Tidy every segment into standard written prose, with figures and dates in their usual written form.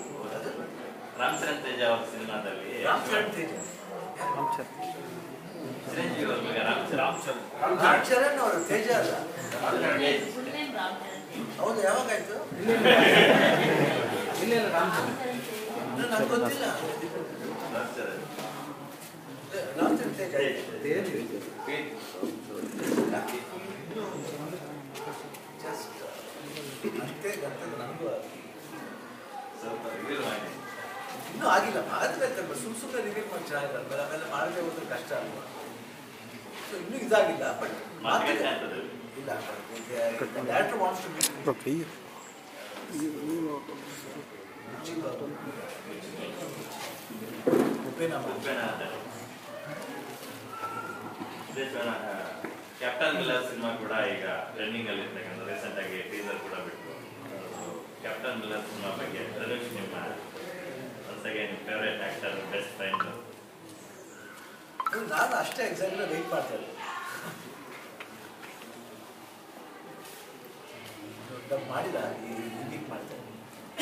ರಾಮಚರಣ್ ತೇಜ ಅವ್ರ ಸಿನಿಮಾದಲ್ಲಿ ರಾಮಚರಣ್ ತೇಜ ಚಿರಂಜೀವಿ ಅವ್ರ ಬಗ್ಗೆ ರಾಮಚರಣ್ ಅವರು ತೇಜ ಅಲ್ಲ ಹೌದು ಯಾವಾಗಾಯ್ತು ನಂಗೆ ಗೊತ್ತಿಲ್ಲ ರಾಮಚರಣ್ ತೇಜ ಜಸ್ಟ್ ಅಷ್ಟೇ ಗಂಟಲು ನನಗೂ ಸ್ವಲ್ಪ ರಿವೀಲ್ ಮಾಡಿ ಇನ್ನೂ ಆಗಿಲ್ಲ ಮಾಡಬೇಕು ಸುಮ್ಮನೆ ರಿವೀಲ್ ಮಾಡಿ ಚೆನ್ನಾಗಿಲ್ಲ ಆಮೇಲೆ ಮಾಡದೆ ಹೋದ್ರೆ ಕಷ್ಟ ಅಲ್ವಾ ಸೊ ಇನ್ನೂ ಇದಾಗಿಲ್ಲ ಬಟ್ ಇಲ್ಲ director wants to meet Captain Miller cinema ಕೂಡ ಈಗ ಟ್ರೆಂಡಿಂಗ್ ಅಲ್ಲಿ ಇರ್ತಕ್ಕಂಥ ರೀಸೆಂಟ್ ಆಗಿ ಟೀಸರ್ ಕೂಡ ಬಿಟ್ಟು ಕ್ಯಾಪ್ಟನ್ ಮಿಲ್ಲರ್ ಸಿನಿಮಾ ಬಗ್ಗೆ ಧನುಷ್ ನಿಮ್ಮ once again favourite actor best friend ನಾನು ಅಷ್ಟೇ ಎಕ್ಸಾಕ್ಟ್ಲಿ ವೆಯ್ಟ್ ಮಾಡ್ತಾ ಇದ್ದೆ ಡಬ್ ಮಾಡಿದ ಹಿಂಗೆ ಮಾಡ್ತಾ ಇದ್ದೆ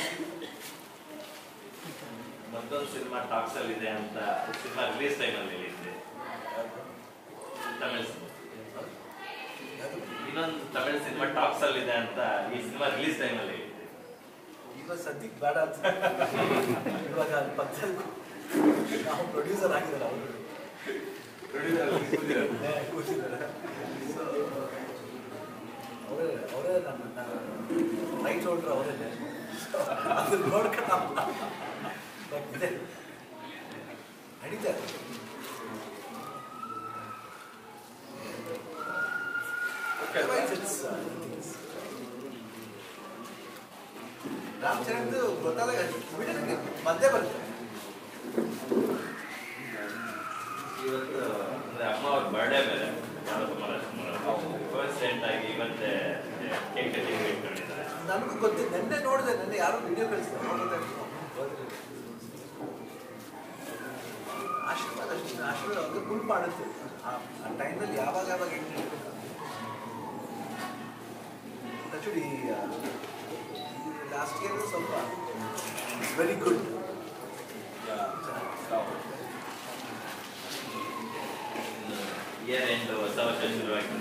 ಮತ್ತೊಂದು ಸಿನಿಮಾ ಟಾಕ್ಸ್ ಅಲ್ಲಿ ಇದೆ ಅಂತ ಸಿನಿಮಾ ರಿಲೀಸ್ ಟೈಮ್ ಅಲ್ಲಿ ಹೇಳಿದ್ದೆ ತಮಿಳ್ ಇನ್ನೊಂದು ತಮಿಳ್ ಸಿನಿಮಾ ಟಾಕ್ಸ್ ಅಲ್ಲಿ ಇದೆ ಅಂತ ಈ ಸಿನಿಮಾ ರಿಲೀಸ್ ಟೈಮ್ ಅಲ್ಲಿ ಹೇಳಿದ್ದೆ ಇವಾಗ ಸದ್ಯಕ್ಕೆ ಬೇಡ ಅಂತ ಇವಾಗ ಪಕ್ಕದಲ್ಲಿ ನಾವು ಪ್ರೊಡ್ಯೂಸರ್ ಆಗಿದ್ದಾರೆ ಅವರು ಅವರೇ ನನ್ನ ರೈಟ್ ಹೋಲ್ಡ್ರು ಅವರೇ ಅದು ನೋಡ್ಕೊಂಡು ಇದೆ ನಡೀತಾರೆ ರಾಮಚರಣ್ ಗೊತ್ತಾದಾಗ ಬಿಡಿ ಮಧ್ಯೆ ಬರುತ್ತೆ ಇವತ್ತು ಅಂದ್ರೆ ಅಮ್ಮ ಅವ್ರ ಬರ್ಡೇ ಬೇರೆ ಕೋಇನ್ಸಿಡೆಂಟ್ ಆಗಿ ಇವತ್ತೇ ಕೇಕ್ ಕಟಿಂಗ್ ಇಟ್ಕೊಂಡಿದ್ದಾರೆ ನನಗೂ ಗೊತ್ತಿಲ್ಲ ನೆನ್ನೆ ನೋಡಿದೆ ನೆನ್ನೆ ಯಾರು ವಿಡಿಯೋ ಕಳಿಸಿದ್ರು ಆಶೀರ್ವಾದ ಅವ್ರಿಗೆ ಫುಲ್ ಮಾಡುತ್ತೆ ಆ ಟೈಮಲ್ಲಿ ಯಾವಾಗ ಹೆಂಗೆ ಆ್ಯಕ್ಚುಲಿ ಲಾಸ್ಟ್ ಇಯರ್ ಸ್ವಲ್ಪ ವೆರಿ ಗುಡ್ ಇಯರ್ ಎಂಡ್ ಹೊಸ ವರ್ಷ ಶುರುವಾಗಿ